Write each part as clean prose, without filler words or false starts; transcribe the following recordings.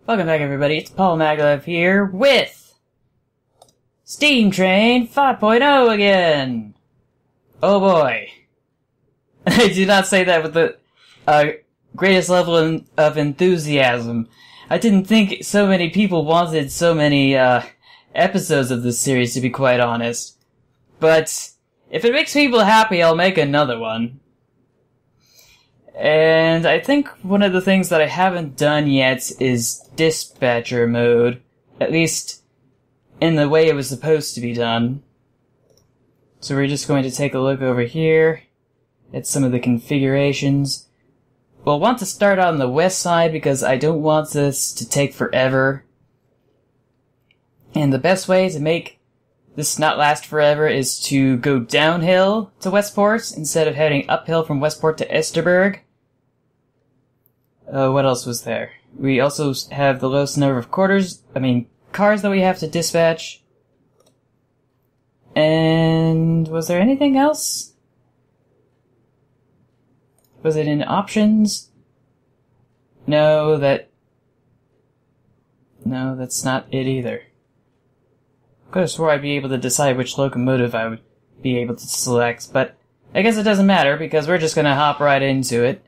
Welcome back, everybody. It's Paul Maglev here with Steam Train 5.0 again. Oh boy. I do not say that with the greatest level of enthusiasm. I didn't think so many people wanted so many episodes of this series, to be quite honest. But if it makes people happy, I'll make another one. And I think one of the things that I haven't done yet is dispatcher mode. At least in the way it was supposed to be done. So we're just going to take a look over here at some of the configurations. We'll want to start on the west side because I don't want this to take forever. And the best way to make this not last forever is to go downhill to Westport instead of heading uphill from Westport to Esterberg. What else was there? We also have the lowest number of cars that we have to dispatch. And was there anything else? Was it in options? No, that's not it either. Could have swore I'd be able to decide which locomotive I would be able to select, but I guess it doesn't matter because we're just gonna hop right into it.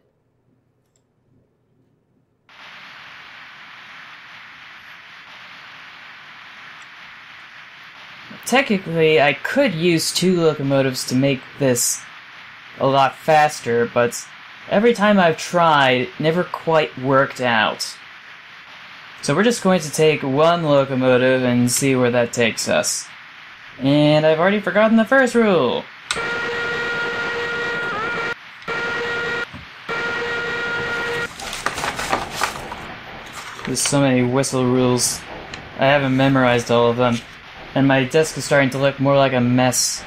Technically, I could use two locomotives to make this a lot faster, but every time I've tried, it never quite worked out. So we're just going to take one locomotive and see where that takes us. And I've already forgotten the first rule! There's so many whistle rules. I haven't memorized all of them. And my desk is starting to look more like a mess.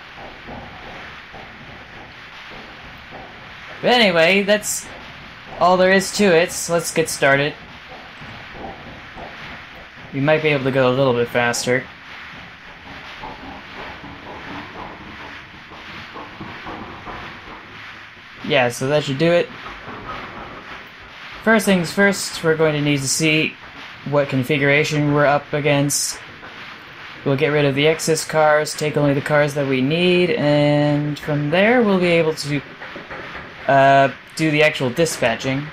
But anyway, that's all there is to it, so let's get started. We might be able to go a little bit faster. Yeah, so that should do it. First things first, we're going to need to see what configuration we're up against. We'll get rid of the excess cars, take only the cars that we need, and from there we'll be able to do the actual dispatching.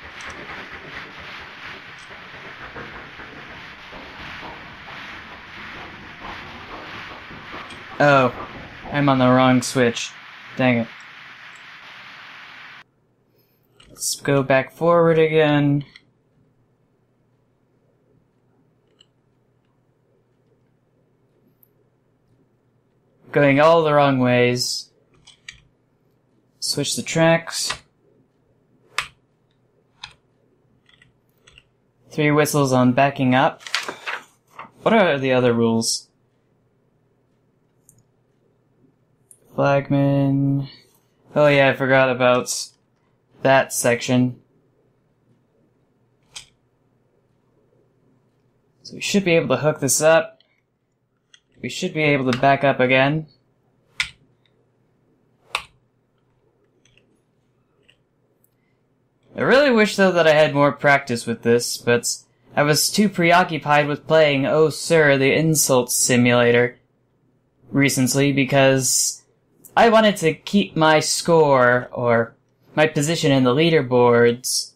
Oh, I'm on the wrong switch. Dang it. Let's go back forward again. Going all the wrong ways. Switch the tracks. 3 whistles on backing up. What are the other rules? Flagman. Oh yeah, I forgot about that section. So we should be able to hook this up. We should be able to back up again. I really wish, though, that I had more practice with this, but I was too preoccupied with playing Oh Sir, the Insult Simulator recently because I wanted to keep my score, or my position in the leaderboards.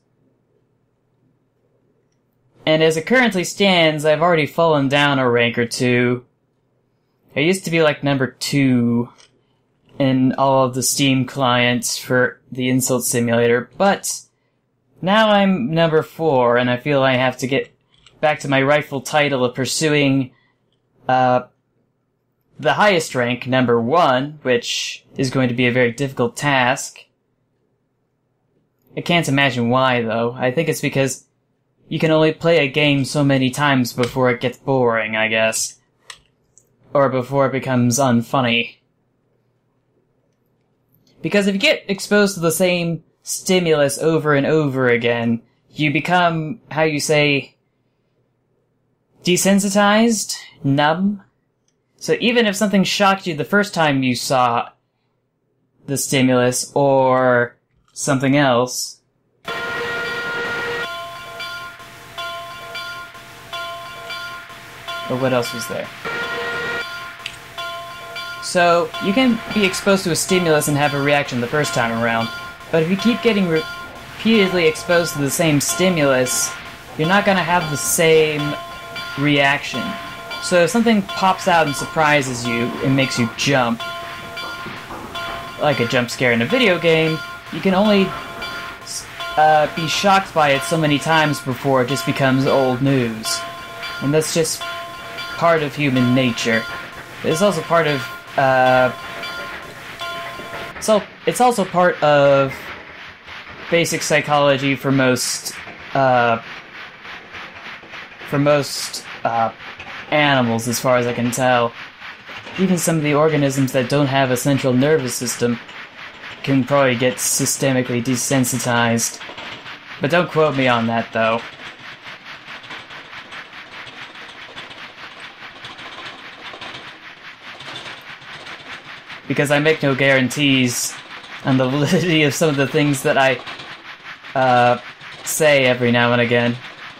And as it currently stands, I've already fallen down a rank or two. I used to be like number 2 in all of the Steam clients for the Insult Simulator, but now I'm number 4, and I feel I have to get back to my rightful title of pursuing the highest rank, number 1, which is going to be a very difficult task. I can't imagine why, though. I think it's because you can only play a game so many times before it gets boring, I guess. Or before it becomes unfunny. Because if you get exposed to the same stimulus over and over again, you become, how you say, desensitized? Numb? So even if something shocked you the first time you saw the stimulus, or something else, But what else was there? So, you can be exposed to a stimulus and have a reaction the first time around, but if you keep getting repeatedly exposed to the same stimulus, you're not going to have the same reaction. So if something pops out and surprises you and makes you jump, like a jump scare in a video game, you can only be shocked by it so many times before it just becomes old news. And that's just part of human nature. It's also part of it's also part of basic psychology for most animals, as far as I can tell. Even some of the organisms that don't have a central nervous system can probably get systemically desensitized. But don't quote me on that, though. Because I make no guarantees on the validity of some of the things that I say every now and again.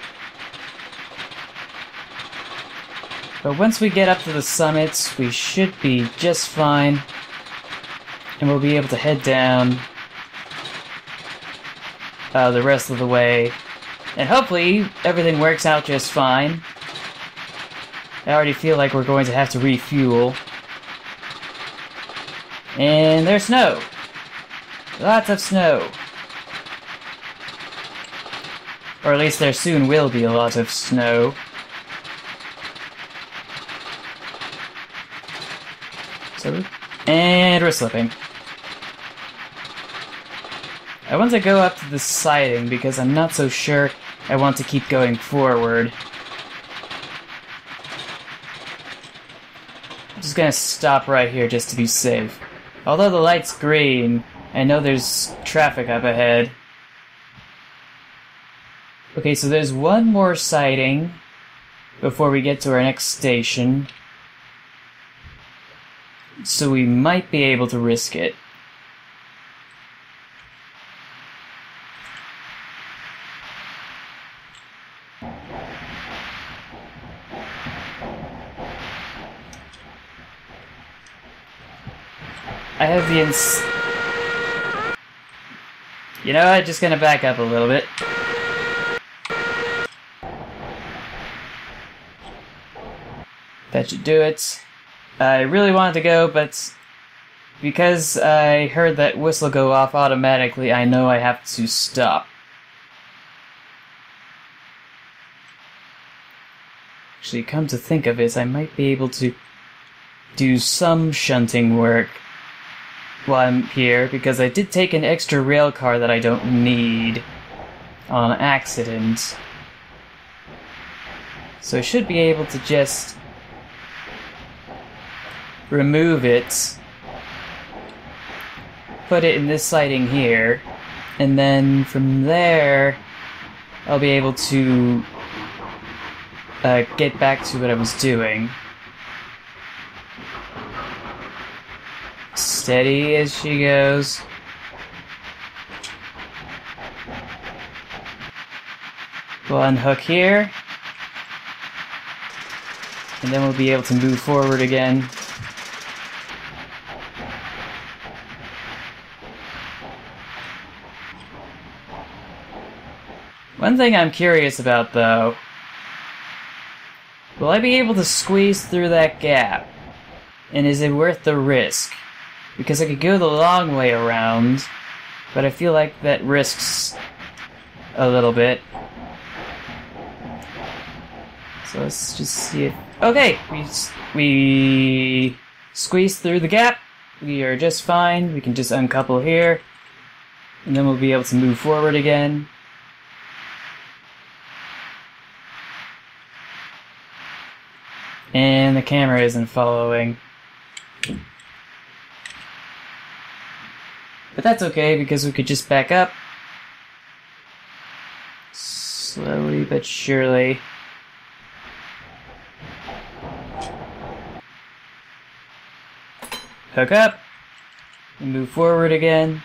But once we get up to the summits, we should be just fine. And we'll be able to head down the rest of the way. And hopefully, everything works out just fine. I already feel like we're going to have to refuel. And there's snow. Lots of snow. Or at least there soon will be a lot of snow. And we're slipping. I want to go up to the siding because I'm not so sure I want to keep going forward. I'm just gonna stop right here just to be safe. Although the light's green, I know there's traffic up ahead. Okay, so there's one more siding before we get to our next station. So we might be able to risk it. I have the You know what? Just gonna back up a little bit. That should do it. I really wanted to go, but because I heard that whistle go off automatically, I know I have to stop. Actually, come to think of it, I might be able to do some shunting work while I'm here, because I did take an extra rail car that I don't need on accident. So I should be able to just remove it, put it in this siding here, and then from there I'll be able to get back to what I was doing. Steady as she goes. We'll unhook here, and then we'll be able to move forward again. One thing I'm curious about, though, will I be able to squeeze through that gap? And is it worth the risk? Because I could go the long way around, but I feel like that risks a little bit. So let's just see it. Okay, we squeeze through the gap. We are just fine. We can just uncouple here, and then we'll be able to move forward again. And the camera isn't following. But that's okay, because we could just back up. Slowly but surely. Hook up. And move forward again.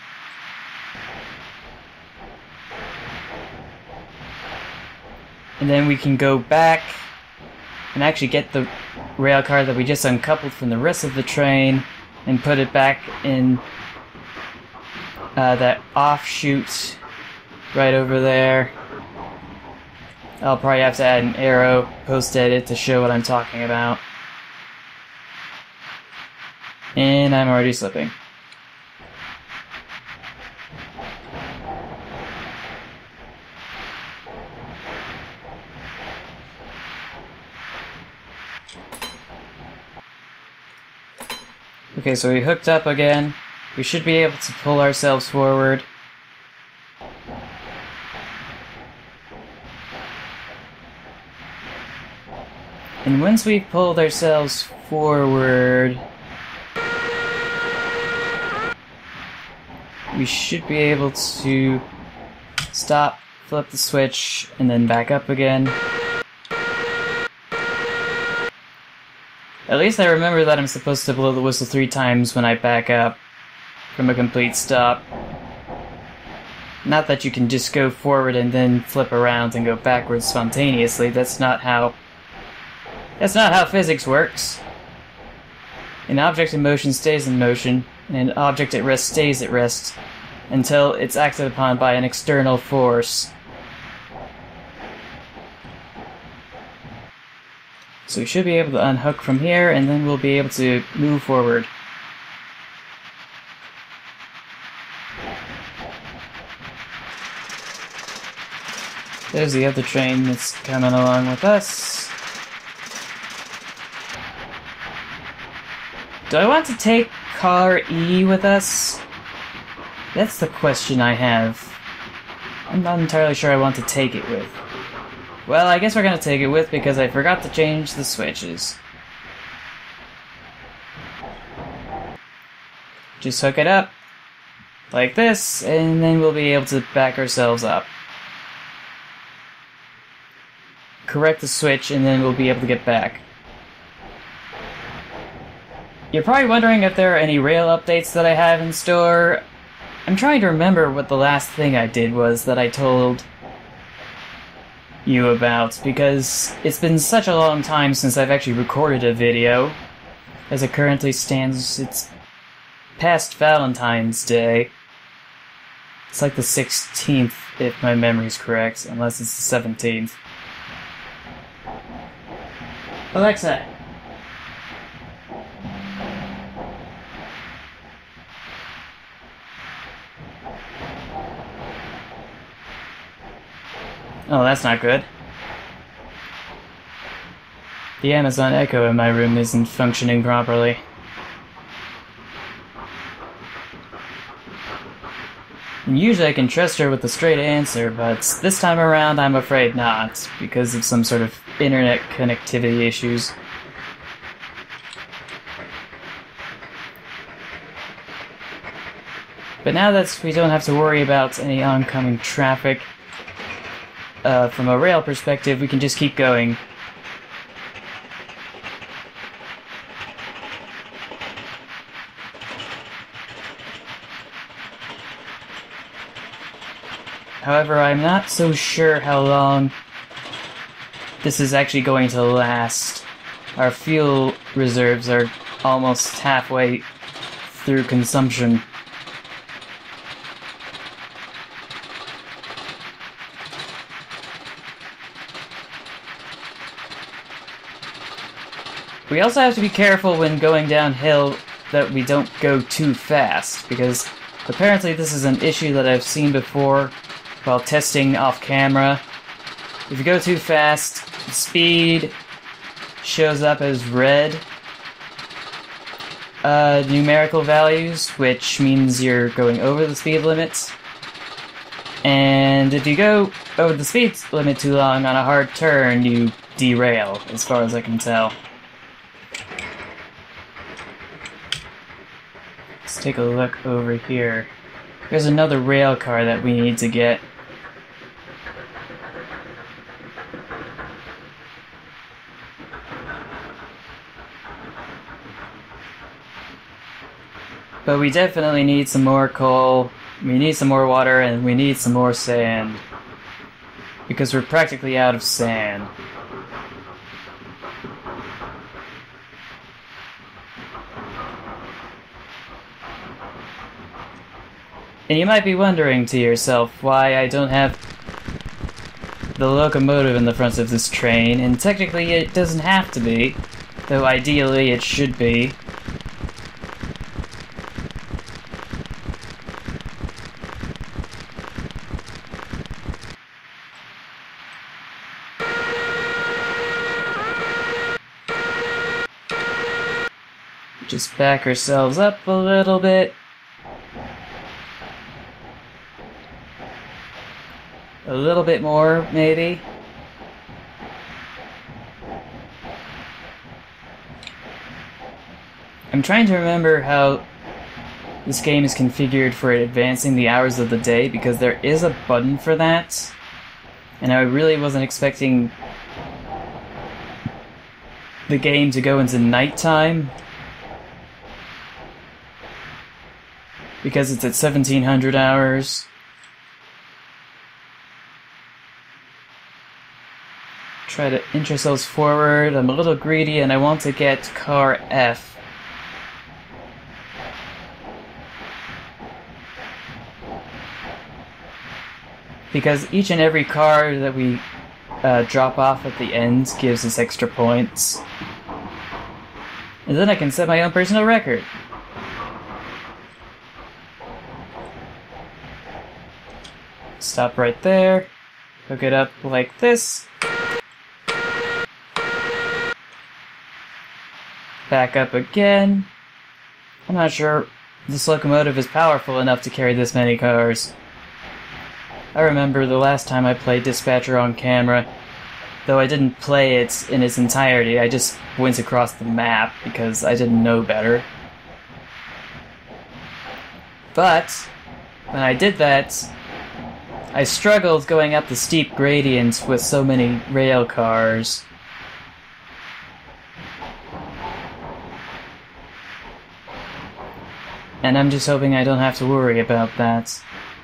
And then we can go back and actually get the rail car that we just uncoupled from the rest of the train and put it back in that offshoot right over there. I'll probably have to add an arrow post-edit to show what I'm talking about. And I'm already slipping. Okay, so we hooked up again. We should be able to pull ourselves forward. And once we've pulled ourselves forward, we should be able to stop, flip the switch, and then back up again. At least I remember that I'm supposed to blow the whistle 3 times when I back up from a complete stop. Not that you can just go forward and then flip around and go backwards spontaneously. That's not how physics works. An object in motion stays in motion, and an object at rest stays at rest until it's acted upon by an external force. So we should be able to unhook from here, and then we'll be able to move forward. There's the other train that's coming along with us. Do I want to take car E with us? That's the question I have. I'm not entirely sure I want to take it with. Well, I guess we're gonna take it with because I forgot to change the switches. Just hook it up like this, and then we'll be able to back ourselves up. Correct the switch, and then we'll be able to get back. You're probably wondering if there are any rail updates that I have in store. I'm trying to remember what the last thing I did was that I told you about, because it's been such a long time since I've actually recorded a video. As it currently stands, it's past Valentine's Day. It's like the 16th, if my memory's correct, unless it's the 17th. Alexa! Oh, that's not good. The Amazon Echo in my room isn't functioning properly. And usually I can trust her with a straight answer, but this time around I'm afraid not, because of some sort of internet connectivity issues. But now that we don't have to worry about any oncoming traffic, from a rail perspective, we can just keep going. However, I'm not so sure how long this is actually going to last. Our fuel reserves are almost halfway through consumption. We also have to be careful when going downhill that we don't go too fast, because apparently this is an issue that I've seen before while testing off camera. If you go too fast, the speed shows up as red numerical values, which means you're going over the speed limits. And if you go over the speed limit too long on a hard turn, you derail, as far as I can tell. Let's take a look over here. There's another rail car that we need to get. But we definitely need some more coal, we need some more water, and we need some more sand. Because we're practically out of sand. And you might be wondering to yourself why I don't have the locomotive in the front of this train, and technically it doesn't have to be, though ideally it should be. Just back ourselves up a little bit. A little bit more, maybe. I'm trying to remember how this game is configured for advancing the hours of the day, because there is a button for that. And I really wasn't expecting the game to go into nighttime, because it's at 1700 hours. Try to inch ourselves forward. I'm a little greedy and I want to get car F. Because each and every car that we drop off at the end gives us extra points. And then I can set my own personal record. Stop right there. Hook it up like this. Back up again. I'm not sure this locomotive is powerful enough to carry this many cars. I remember the last time I played Dispatcher on camera, though I didn't play it in its entirety, I just went across the map because I didn't know better. But when I did that, I struggled going up the steep gradients with so many rail cars. And I'm just hoping I don't have to worry about that.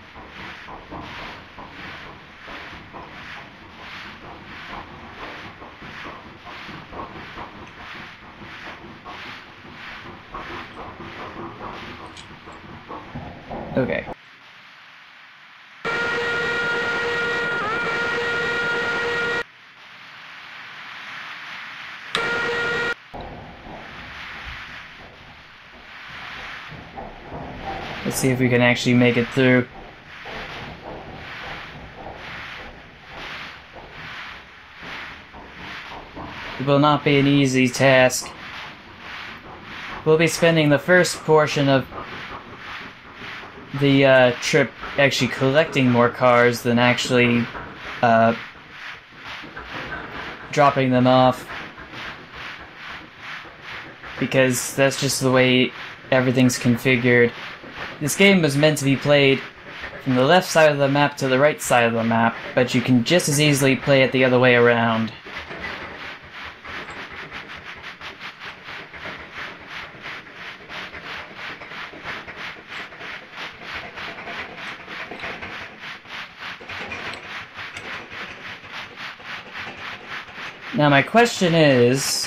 Okay. Let's see if we can actually make it through. It will not be an easy task. We'll be spending the first portion of the trip actually collecting more cars than actually dropping them off. Because that's just the way everything's configured. This game was meant to be played from the left side of the map to the right side of the map, but you can just as easily play it the other way around. Now my question is,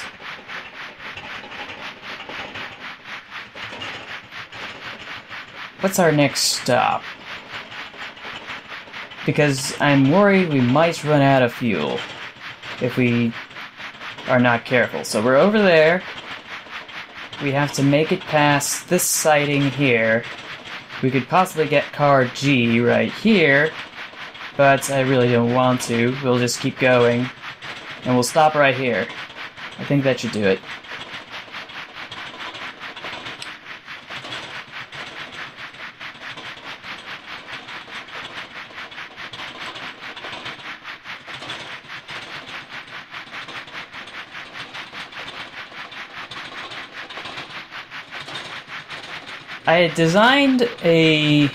what's our next stop? Because I'm worried we might run out of fuel if we are not careful. So we're over there. We have to make it past this siding here. We could possibly get car G right here, but I really don't want to. We'll just keep going. And we'll stop right here. I think that should do it. I had designed a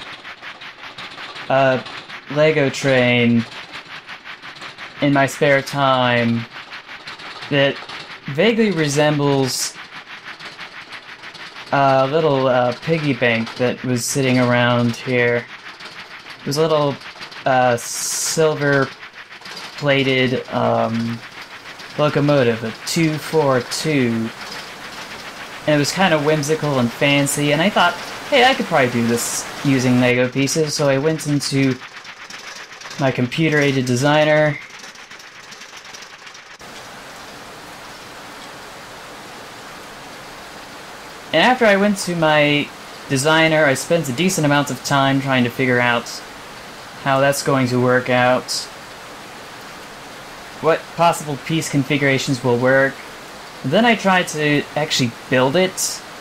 Lego train in my spare time that vaguely resembles a little piggy bank that was sitting around here. It was a little silver-plated locomotive, a 242. And it was kind of whimsical and fancy, and I thought hey, I could probably do this using Lego pieces, so I went into my computer-aided designer. And after I went to my designer, I spent a decent amount of time trying to figure out how that's going to work out, what possible piece configurations will work. And then I tried to actually build it,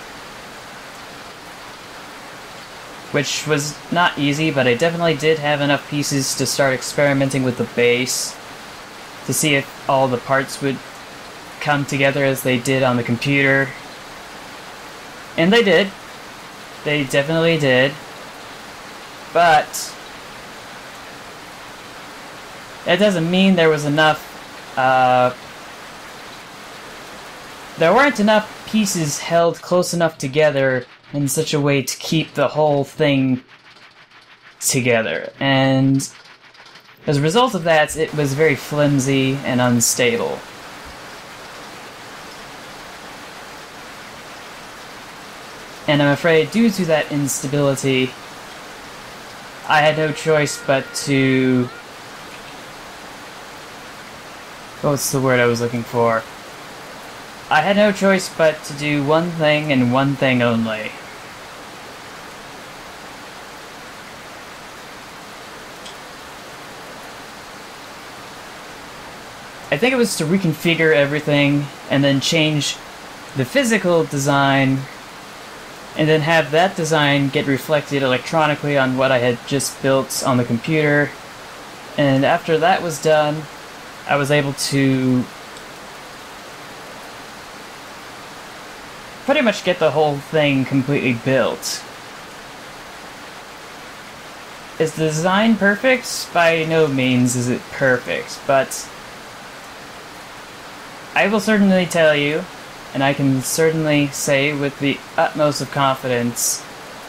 which was not easy, but I definitely did have enough pieces to start experimenting with the base to see if all the parts would come together as they did on the computer. And they did. They definitely did. But that doesn't mean there was enough, there weren't enough pieces held close enough together in such a way to keep the whole thing together. And as a result of that, it was very flimsy and unstable. And I'm afraid due to that instability, I had no choice but to... what's the word I was looking for? I had no choice but to do one thing and one thing only. I think it was to reconfigure everything and then change the physical design and then have that design get reflected electronically on what I had just built on the computer. And after that was done, I was able to pretty much get the whole thing completely built. Is the design perfect? By no means is it perfect, but I will certainly tell you, and I can certainly say with the utmost of confidence,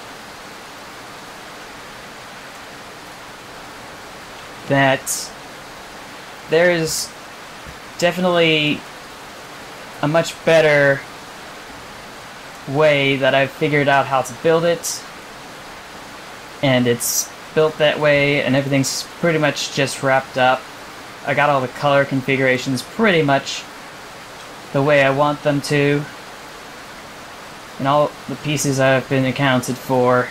that there is definitely a much better way that I've figured out how to build it, and it's built that way, and everything's pretty much just wrapped up. I got all the color configurations pretty much the way I want them to, and all the pieces have been accounted for,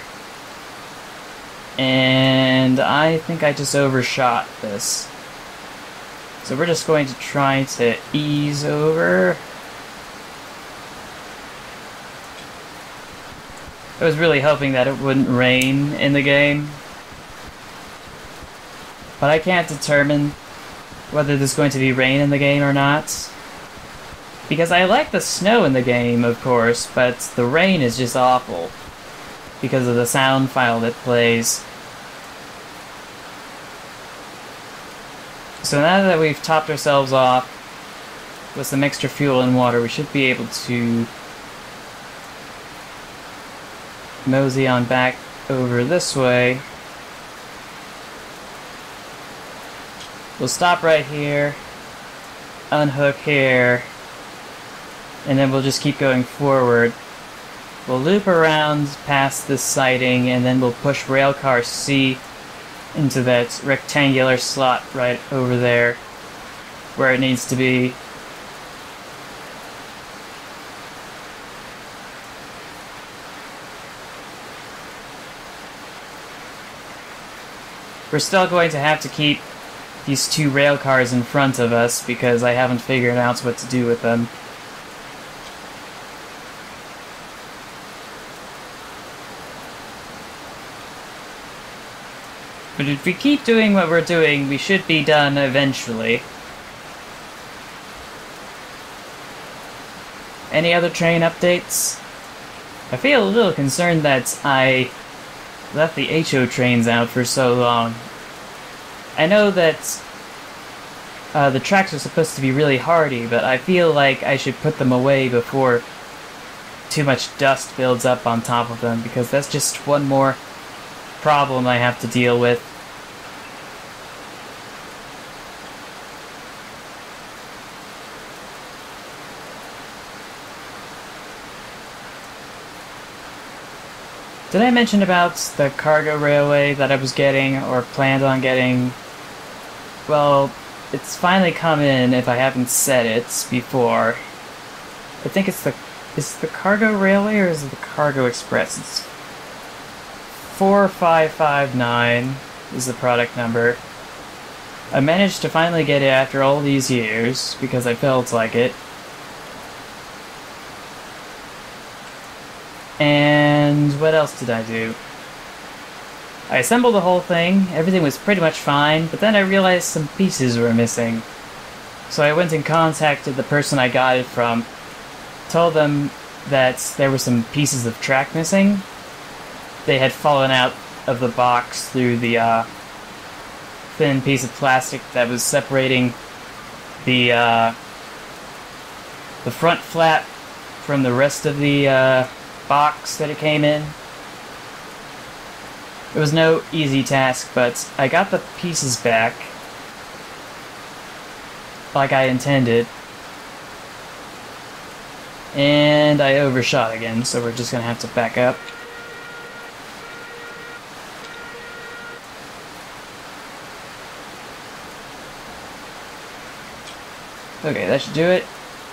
and I think I just overshot this. So we're just going to try to ease over. I was really hoping that it wouldn't rain in the game, but I can't determine whether there's going to be rain in the game or not. Because I like the snow in the game, of course, but the rain is just awful because of the sound file that plays. So now that we've topped ourselves off with some extra fuel and water, we should be able to mosey on back over this way. We'll stop right here, unhook here, and then we'll just keep going forward. We'll loop around past this siding, and then we'll push railcar C into that rectangular slot right over there, where it needs to be. We're still going to have to keep these two rail cars in front of us because I haven't figured out what to do with them. But if we keep doing what we're doing, we should be done eventually. Any other train updates? I feel a little concerned that I left the HO trains out for so long. I know that the tracks are supposed to be really hardy, but I feel like I should put them away before too much dust builds up on top of them, because that's just one more problem I have to deal with. Did I mention about the cargo railway that I was getting, or planned on getting? Well, it's finally come in, if I haven't said it before. I think it's the... Is it the cargo railway, or is it the cargo express? It's 4559 is the product number. I managed to finally get it after all these years, because I felt like it. And what else did I do? I assembled the whole thing, everything was pretty much fine, but then I realized some pieces were missing. So I went and contacted the person I got it from, told them that there were some pieces of track missing. They had fallen out of the box through the thin piece of plastic that was separating the front flap from the rest of the box that it came in. It was no easy task, but I got the pieces back like I intended. And I overshot again, so we're just gonna have to back up. Okay, that should do it.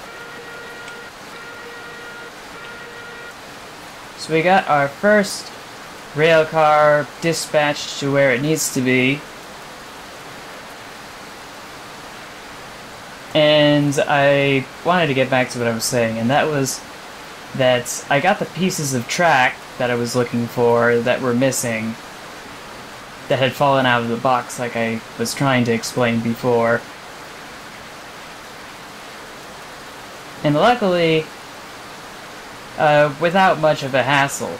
So we got our first rail car dispatched to where it needs to be. And I wanted to get back to what I was saying, and that was that I got the pieces of track that I was looking for that were missing, that had fallen out of the box like I was trying to explain before. And luckily, without much of a hassle.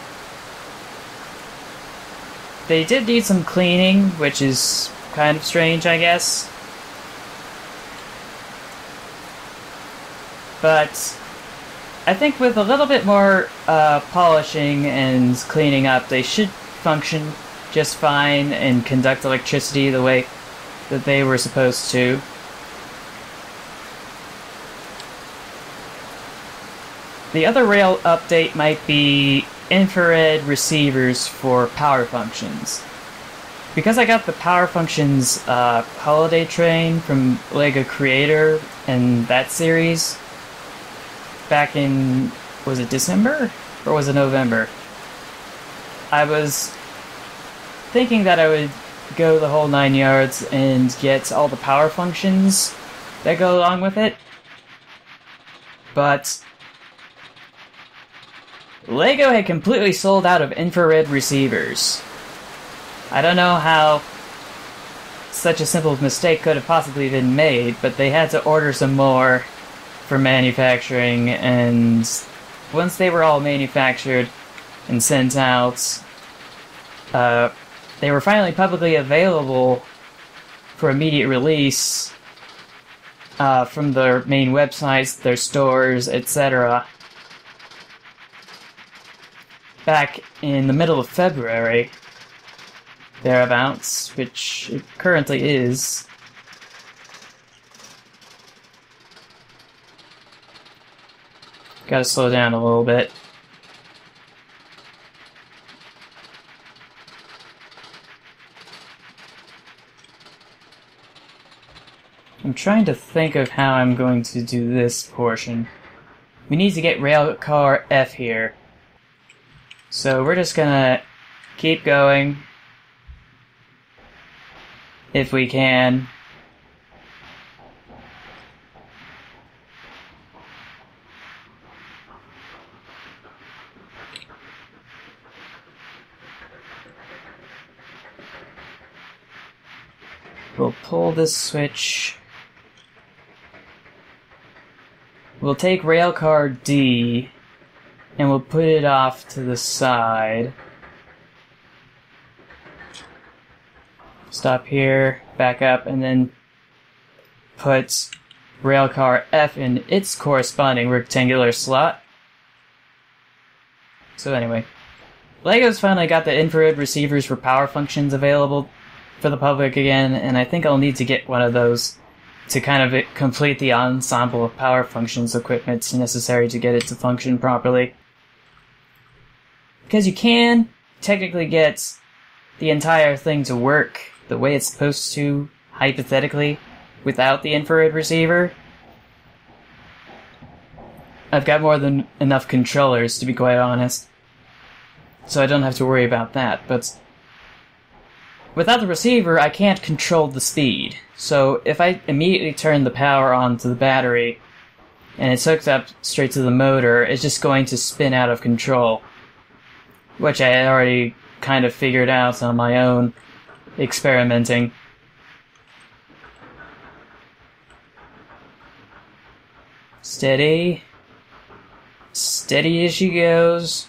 They did need some cleaning, which is kind of strange, I guess. But I think with a little bit more polishing and cleaning up, they should function just fine and conduct electricity the way that they were supposed to. The other rail update might be infrared receivers for power functions. Because I got the power functions holiday train from LEGO Creator and that series back in, was it December? Or was it November? I was thinking that I would go the whole 9 yards and get all the power functions that go along with it. But LEGO had completely sold out of infrared receivers. I don't know how such a simple mistake could have possibly been made, but they had to order some more for manufacturing, and once they were all manufactured and sent out, they were finally publicly available for immediate release from their main websites, their stores, etc. back in the middle of February, thereabouts, which it currently is. Gotta slow down a little bit. I'm trying to think of how I'm going to do this portion. We need to get Railcar F here. So we're just gonna keep going, if we can. We'll pull this switch. We'll take Railcar D, and we'll put it off to the side. Stop here, back up, and then put Railcar F in its corresponding rectangular slot. So anyway, LEGO's finally got the infrared receivers for power functions available for the public again, and I think I'll need to get one of those to kind of complete the ensemble of power functions equipment necessary to get it to function properly. Because you can technically get the entire thing to work the way it's supposed to, hypothetically, without the infrared receiver, I've got more than enough controllers, to be quite honest. So I don't have to worry about that, but without the receiver, I can't control the speed. So if I immediately turn the power on to the battery, and it's hooked up straight to the motor, it's just going to spin out of control. Which I had already kind of figured out on my own experimenting. Steady. Steady as she goes.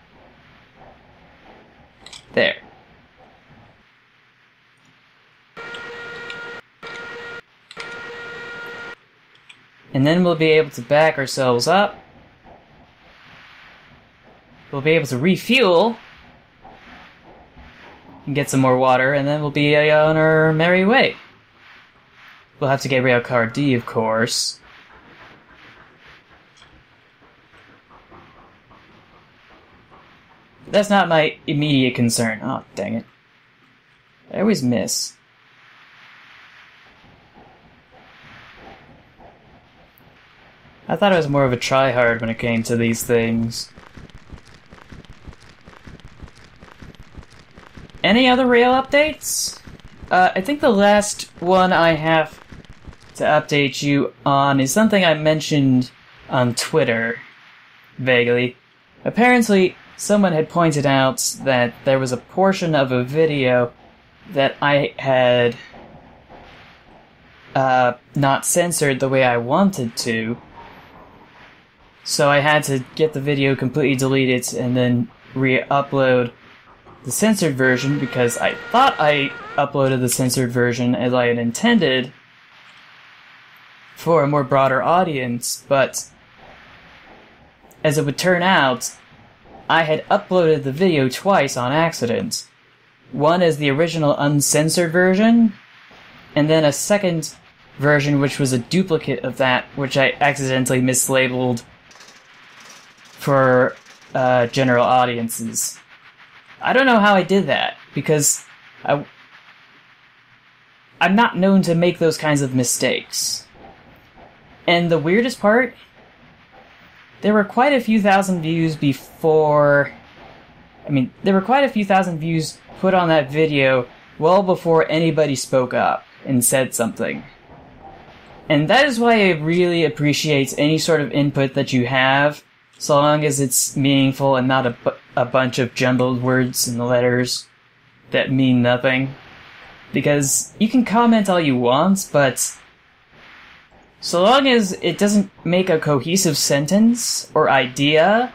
There. And then we'll be able to back ourselves up. We'll be able to refuel and get some more water, and then we'll be on our merry way. We'll have to get rail car D, of course. That's not my immediate concern. Oh, dang it. I always miss. I thought I was more of a tryhard when it came to these things. Any other rail updates? I think the last one I have to update you on is something I mentioned on Twitter, vaguely. Apparently, someone had pointed out that there was a portion of a video that I had not censored the way I wanted to. So I had to get the video completely deleted and then re-upload the censored version, because I thought I uploaded the censored version as I had intended for a more broader audience, but as it would turn out, I had uploaded the video twice on accident. One as the original uncensored version, and then a second version which was a duplicate of that, which I accidentally mislabeled for general audiences. I don't know how I did that, because I'm not known to make those kinds of mistakes. And the weirdest part, there were quite a few thousand views before... there were quite a few thousand views put on that video well before anybody spoke up and said something. And that is why I really appreciate any sort of input that you have, so long as it's meaningful and not a bunch of jumbled words and letters that mean nothing. Because you can comment all you want, but so long as it doesn't make a cohesive sentence or idea,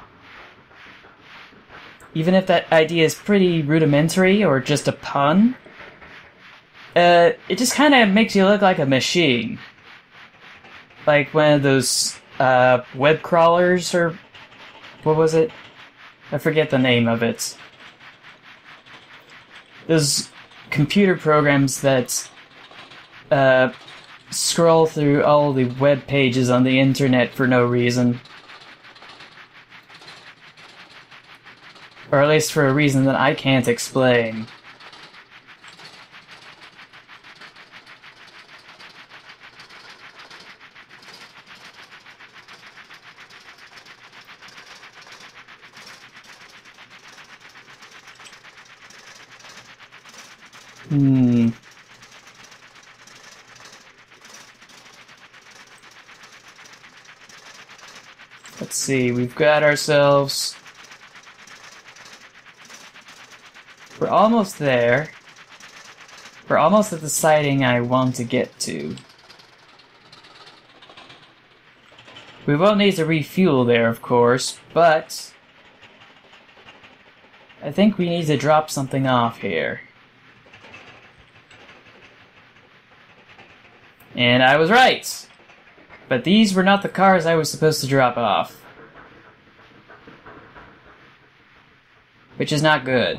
even if that idea is pretty rudimentary or just a pun, it just kind of makes you look like a machine. Like one of those web crawlers, or what was it? I forget the name of it. Those computer programs that scroll through all the web pages on the internet for no reason. Or at least for a reason that I can't explain. Let's see, we've got ourselves... We're almost there. We're almost at the sighting I want to get to. We won't need to refuel there, of course, but I think we need to drop something off here. And I was right! But these were not the cars I was supposed to drop off. Which is not good.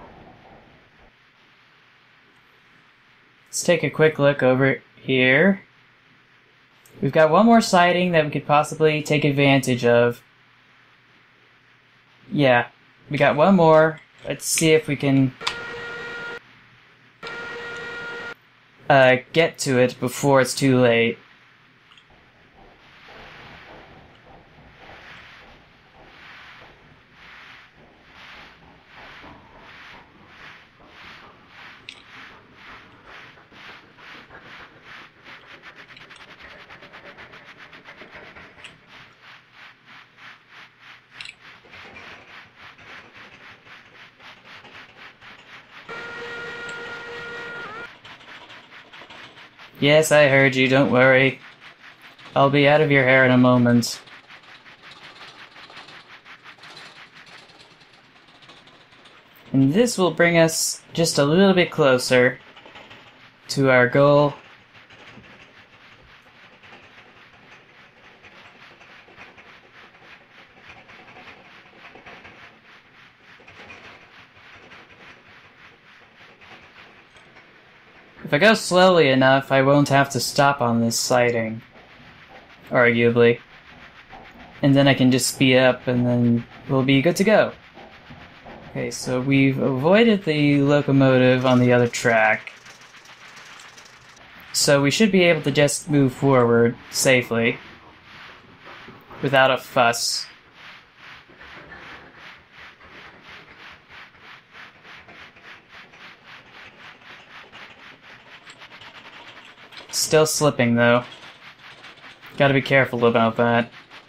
Let's take a quick look over here. We've got one more sighting that we could possibly take advantage of. Yeah, we got one more, Let's see if we can get to it before it's too late. Yes, I heard you, don't worry. I'll be out of your hair in a moment. And this will bring us just a little bit closer to our goal. If I go slowly enough, I won't have to stop on this sighting. Arguably. And then I can just speed up and then we'll be good to go. Okay, so we've avoided the locomotive on the other track. So we should be able to just move forward safely. Without a fuss. Still slipping, though. Gotta be careful about that.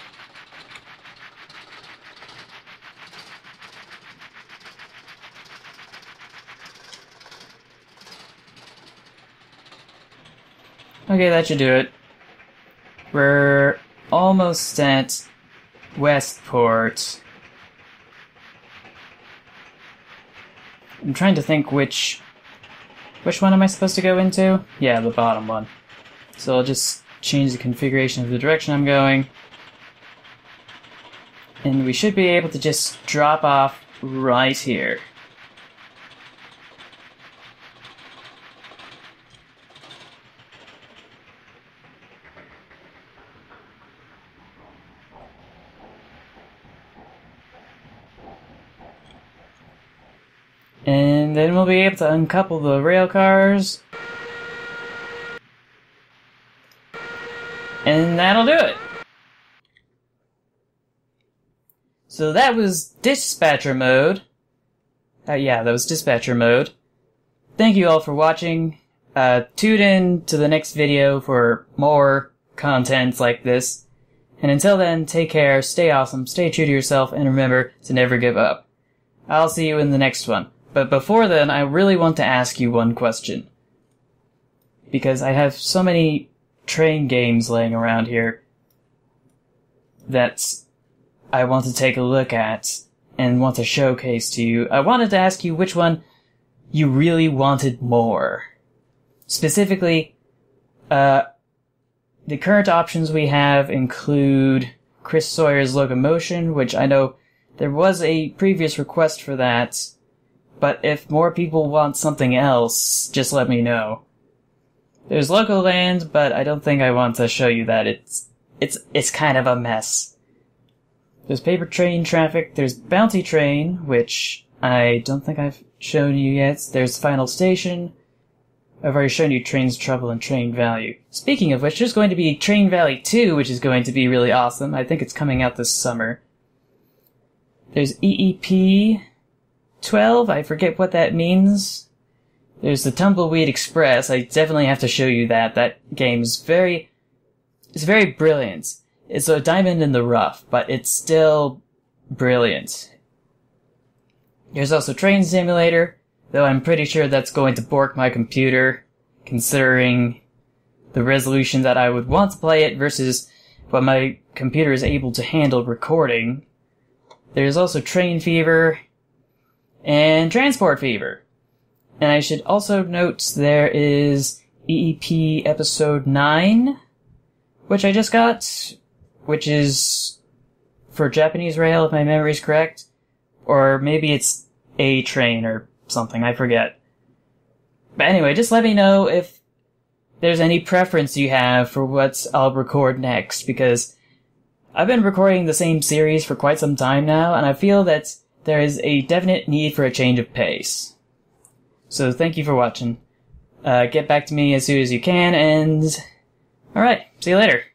Okay, that should do it. We're almost at Westport. I'm trying to think which one am I supposed to go into? Yeah, the bottom one. So I'll just change the configuration of the direction I'm going. And we should be able to just drop off right here. And then we'll be able to uncouple the rail cars. And that'll do it. So that was dispatcher mode. Yeah, that was dispatcher mode. Thank you all for watching. Tune in to the next video for more content like this. And until then, take care, stay awesome, stay true to yourself, and remember to never give up. I'll see you in the next one. But before then, I really want to ask you one question. Because I have so many train games laying around here that I want to take a look at and want to showcase to you. I wanted to ask you which one you really wanted more. Specifically, the current options we have include Chris Sawyer's Locomotion, which I know there was a previous request for that. But if more people want something else, just let me know. There's Local Land, but I don't think I want to show you that. It's kind of a mess. There's Paper Train Traffic, there's Bounty Train, which I don't think I've shown you yet. There's Final Station. I've already shown you Train's Trouble and Train Value. Speaking of which, there's going to be Train Valley 2, which is going to be really awesome. I think it's coming out this summer. There's EEP 12, I forget what that means. There's the Tumbleweed Express. I definitely have to show you that. That game is very brilliant. It's a diamond in the rough, but it's still brilliant. There's also Train Simulator, though I'm pretty sure that's going to bork my computer, considering the resolution that I would want to play it versus what my computer is able to handle recording. There's also Train Fever and Transport Fever. And I should also note there is EEP Episode 9, which I just got, which is for Japanese Rail, if my memory's correct. Or maybe it's A Train or something, I forget. But anyway, just let me know if there's any preference you have for what I'll record next, because I've been recording the same series for quite some time now, and I feel that there is a definite need for a change of pace. So thank you for watching. Get back to me as soon as you can, and alright, see you later.